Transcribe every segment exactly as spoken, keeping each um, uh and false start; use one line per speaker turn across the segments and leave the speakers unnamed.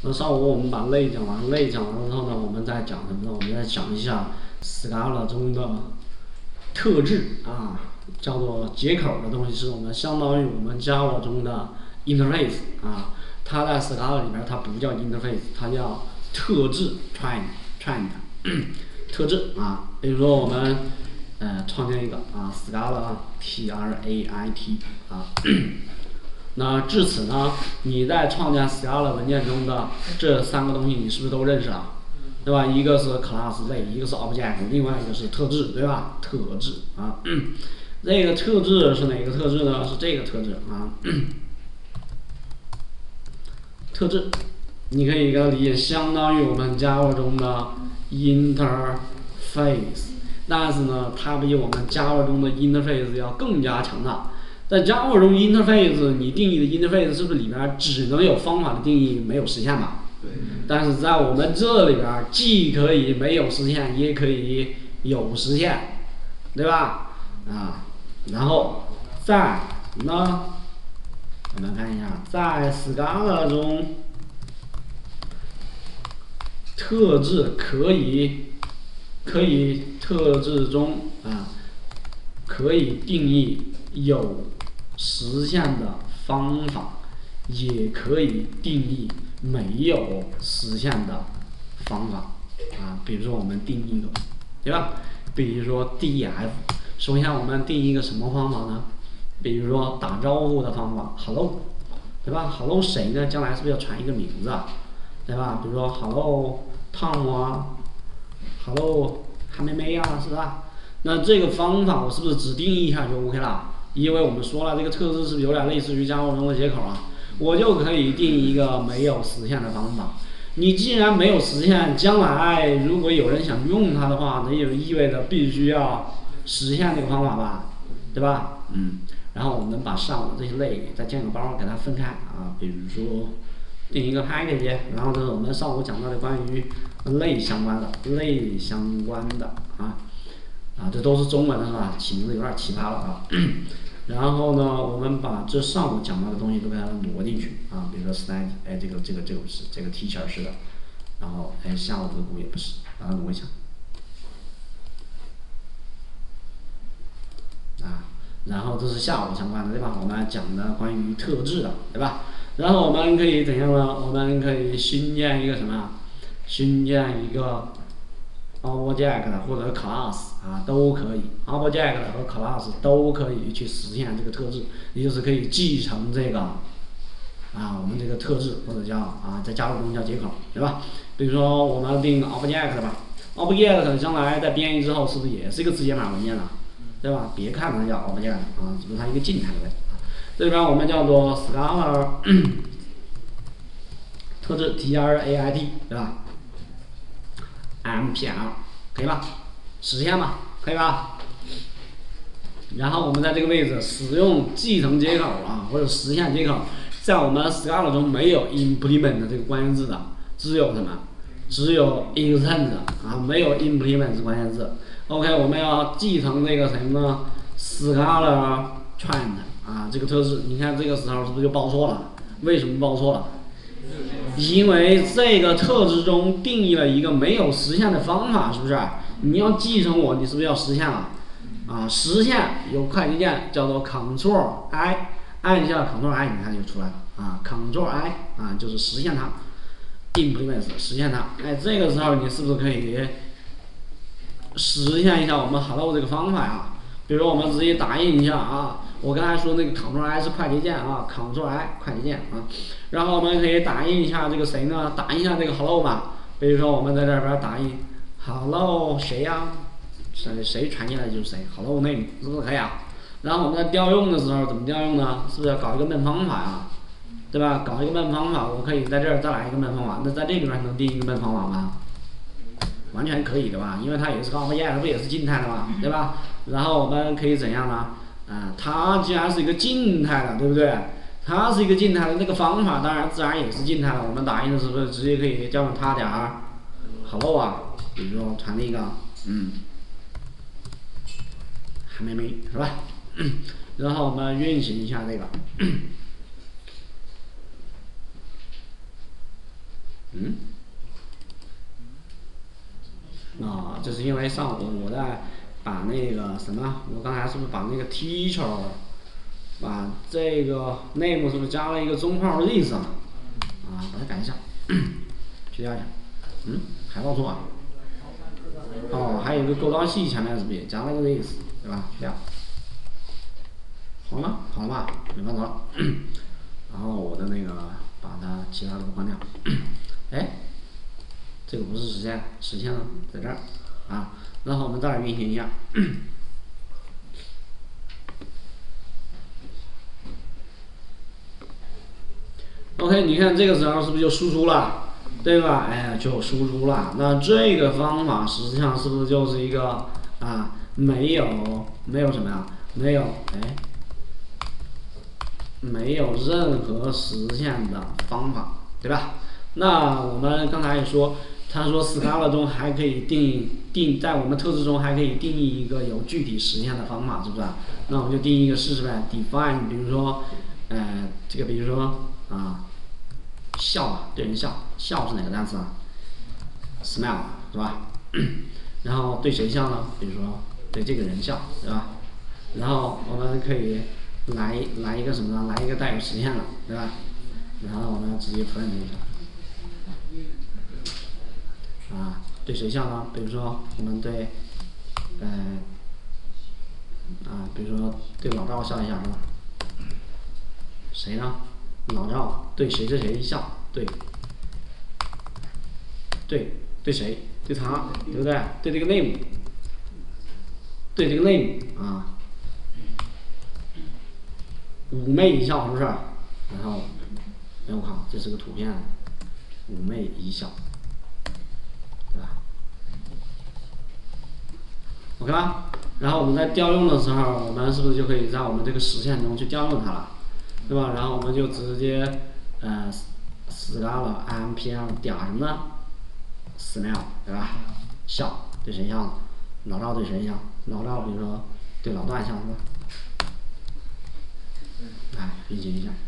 那上午我们把类讲完，类讲完之后呢，我们再讲什么呢？我们再讲一下 Scala 中的特质啊，叫做接口的东西，是我们相当于我们 Java 中的 interface 啊。它在 Scala 里边它不叫 interface， 它叫特质 trend trend 特质啊。比如说我们呃创建一个啊 Scala T R A I T 啊。那至此呢，你在创建 Scala 文件中的这三个东西，你是不是都认识了？对吧？一个是 class 类，一个是 object， 另外一个是特质，对吧？特质啊，这个特质是哪个特质呢？是这个特质啊。特质，你可以给它理解相当于我们 Java 中的 interface， 但是呢，它比我们 Java 中的 interface 要更加强大。在 Java 中 interface 你定义的 interface 是不是里边只能有方法的定义，没有实现吧？
对。
但是在我们这里边，既可以没有实现，也可以有实现，对吧？啊，然后再呢，我们看一下，在 Scala 中，特质可以可以特质中啊，可以定义有实现的方法，也可以定义没有实现的方法啊。比如说我们定义一个，对吧？比如说 D F， 首先我们定义一个什么方法呢？比如说打招呼的方法 ，hello， 对吧 ？hello 谁呢？将来是不是要传一个名字啊？对吧？比如说 hello Tom 啊 ，hello 韩梅梅啊，是吧？那这个方法我是不是只定义一下就 OK 了？因为我们说了，这个特质是不是有点类似于 Java 中的接口啊？我就可以定义一个没有实现的方法。你既然没有实现，将来如果有人想用它的话，那也意味着必须要实现这个方法吧，对吧？嗯。然后我们把上午这些类再建个包，给它分开啊。比如说定一个 package， 然后这是我们上午讲到的关于类相关的类相关的啊啊，这都是中文的是吧？起名字有点奇葩了啊。然后呢，我们把这上午讲到的东西都给它挪进去啊，比如说 slide， 哎，这个这个这个不是，这个 teacher 是的，然后哎下午这个股也不是，把它挪一下啊。然后这是下午相关的，对吧？我们讲的关于特质的，对吧？然后我们可以怎样呢？我们可以新建一个什么？新建一个 object 或者 class 啊，都可以。object 和 class 都可以去实现这个特质，也就是可以继承这个啊我们这个特质，或者叫啊在加入中叫接口，对吧？比如说我们定 object 吧 ，object 将来在编译之后是不是也是一个字节码文件呢？对吧？别看它叫 object 啊，只是它一个静态的问题。这里边我们叫做 Scala 特质 T R A I T， 对吧 ？M P L 可以吧？实现吧，可以吧？然后我们在这个位置使用继承接口啊，或者实现接口，在我们 Scala 中没有 implement 这个关键字的，只有什么？只有 extend 啊，没有 implement 关键字。OK， 我们要继承这个什么呢 ？Scala trend 啊，这个特质，你看这个时候是不是就报错了？为什么报错了？因为这个特质中定义了一个没有实现的方法，是不是？你要继承我，你是不是要实现了？啊，实现有快捷键叫做 Ctrl I， 按一下 Ctrl I， 你看就出来了啊 ，Ctrl I 啊就是实现它 ，implement 实现它。哎，这个时候你是不是可以实现一下我们 hello 这个方法呀？比如说我们直接打印一下啊。我刚才说那个 Ctrl I 是快捷键啊 ，Ctrl I 快捷键啊，然后我们可以打印一下这个谁呢？打印一下这个 hello 吧。比如说我们在这边打印 hello 谁呀、啊？谁谁传进来就是谁 ，hello name 是不是可以啊？然后我们在调用的时候怎么调用呢？是不是要搞一个闷方法呀？对吧？搞一个闷方法，我可以在这儿再来一个闷方法。那在这里边能定一个闷方法吗？完全可以的吧，因为它也是个 object， 不也是静态的嘛，对吧？然后我们可以怎样呢？啊，它既然是一个静态的，对不对？它是一个静态的，那个方法当然自然也是静态的。我们打印的时候直接可以叫上它点儿 hello 啊，比如说传递一个嗯，还没没是吧？然后我们运行一下这个。 嗯，啊，这是因为上午我在把那个什么，我刚才是不是把那个 teacher， 把这个 name 是不是加了一个中号 this 啊？啊，把它改一下，去掉一下。嗯，还报错啊？哦，还有一个勾刀系前面是不是也加了个 this， 对吧？去掉。好了吗？好了吧？没办法了。然后我的那个把它其他的都关掉。哎，这个不是实现，实现了在这儿啊。然后我们再来运行一下。OK， 你看这个时候是不是就输出了，对吧？哎，就输出了。那这个方法实际上是不是就是一个啊，没有没有什么呀？没有哎，没有任何实现的方法，对吧？那我们刚才也说，他说 Scala 中还可以定义定在我们特质中还可以定义一个有具体实现的方法，是不是？那我们就定义一个试试呗 ，define， 比如说，呃，这个比如说啊。笑啊，对人笑，笑是哪个单词啊 ？smile 是吧？然后对谁笑呢？比如说对这个人笑，对吧？然后我们可以来来一个什么呢？来一个带有实现的，对吧？然后我们直接 print 一下。啊，对谁笑呢？比如说我们对，呃，啊，比如说对老赵笑一下，是吧？谁呢？老赵对谁谁谁笑，对，对对谁？对他，对不对？对这个 name， 对这个 name 啊，妩媚一笑是不是？然后，哎我靠，这是个图片，妩媚一笑，对吧 ？OK 吧？然后我们在调用的时候，我们是不是就可以在我们这个实现中去调用它了，对吧？然后我们就直接呃 Scala npm 点什么呢 ？smile 对吧？笑对谁笑？老赵对谁笑？老赵比如说对老段笑是吧？来运行一下。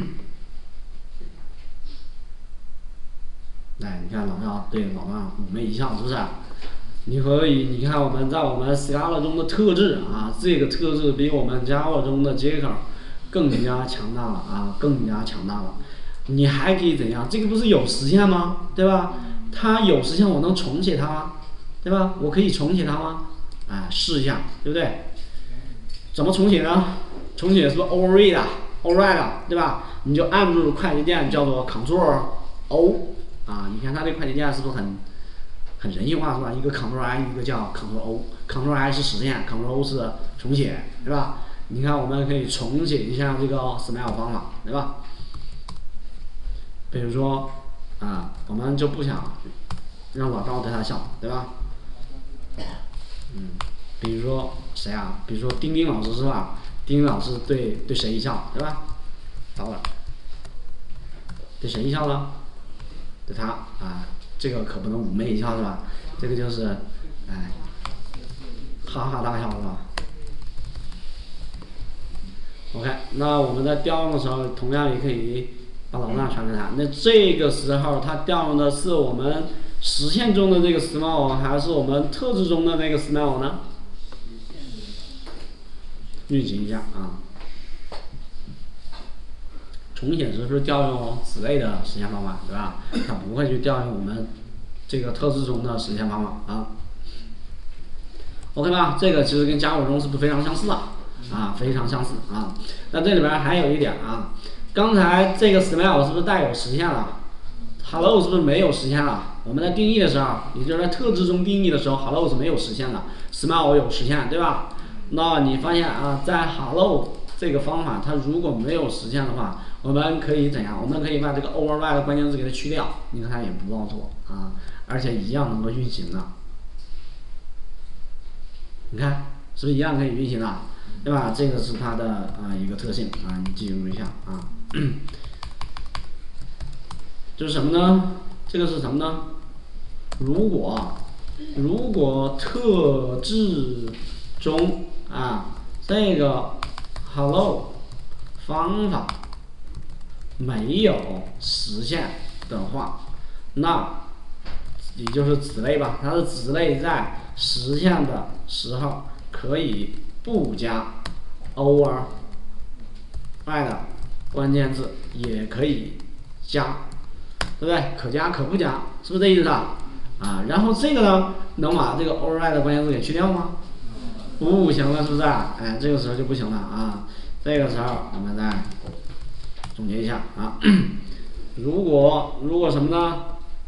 来，你看老赵对老段妩媚一笑，是不是？你可以，你看我们在我们 Scala 中的特质啊，这个特质比我们 Java 中的接口更加强大了啊，更加强大了。你还可以怎样？这个不是有实现吗？对吧？它有实现，我能重写它吗？对吧？我可以重写它吗？哎，试一下，对不对？怎么重写呢？重写是不是 override override 对吧？你就按住快捷键叫做 Ctrl O 啊，你看它这快捷键是不是很很人性化是吧？一个 Ctrl I， 一个叫 Ctrl O，Ctrl I 是实现 ，Ctrl O 是重写，对吧？你看我们可以重写一下这个 smile 方法，对吧？比如说啊，我们就不想让老赵对他笑，对吧？嗯，比如说谁啊？比如说丁丁老师是吧？丁丁老师对对谁一笑，对吧？到了，对谁一笑呢？对他啊，这个可不能妩媚一笑是吧？这个就是，哎，哈哈大笑是吧 ？OK， 那我们在调用的时候，同样也可以把老段传给他。那这个时候他调用的是我们实现中的这个 smile， 还是我们特质中的那个 smile 呢？运行一下啊。重写时是调用此类的实现方法，对吧？它不会去调用我们这个特质中的实现方法啊。OK 吧？这个其实跟Java中是不是非常相似啊？啊，非常相似啊。那这里边还有一点啊，刚才这个 smile 是不是带有实现了 ？Hello 是不是没有实现了？我们在定义的时候，也就是在特质中定义的时候 ，Hello 是没有实现的 ，smile 有实现，对吧？那你发现啊，在 Hello 这个方法它如果没有实现的话，我们可以怎样？我们可以把这个 override 的关键字给它去掉，你看它也不报错啊，而且一样能够运行的。你看是不是一样可以运行的，对吧？这个是它的啊一个特性啊，你记住一下啊。这是什么呢？这个是什么呢？如果如果特质中啊这个 hello 方法没有实现的话， 那也就是子类吧，它的子类在实现的时候可以不加 over i 的关键字，也可以加，对不对？可加可不加，是不是这意思啊？啊，然后这个呢，能把这个 over i 的关键字给去掉吗？不行了，是不是？哎，这个时候就不行了啊。这个时候我们再总结一下啊。如果如果什么呢？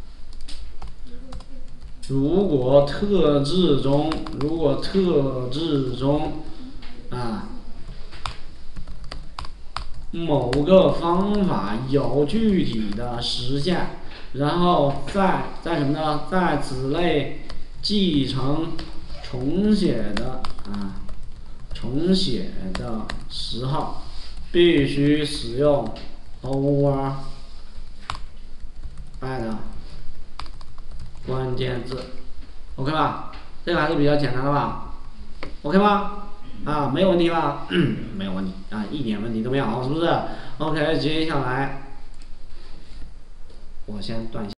如果特质中，如果特质中啊某个方法有具体的实现，然后在在什么呢？在子类继承重写的啊重写的时候，必须使用 over i 的关键字 ，OK 吧？这个还是比较简单的吧 ？OK 吗？啊，没有问题吧？没有问题啊，一点问题都没有，是不是 ？OK，接下来我先断。